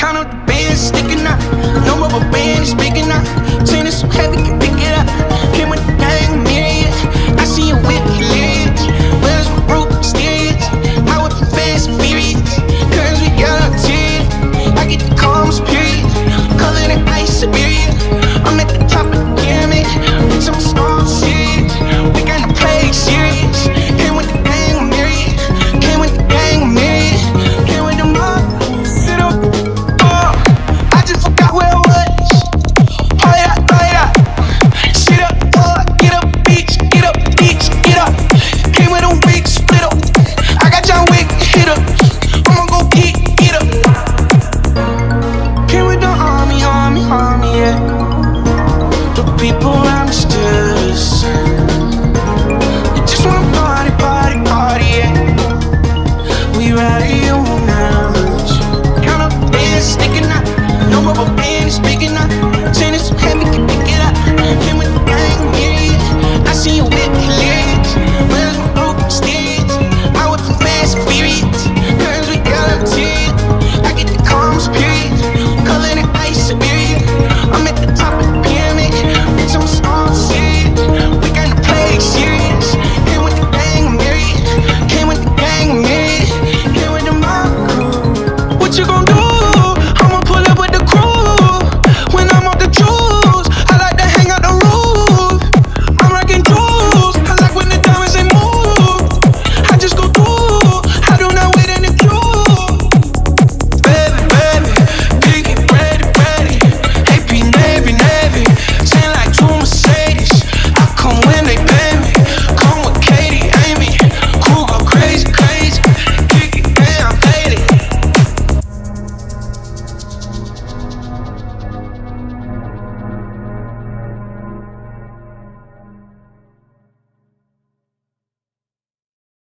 count up the bands, sticking out. No rubber band is big enough. Chain is so heavy, can pick it up. Came with the gang, myriad. I see you whip,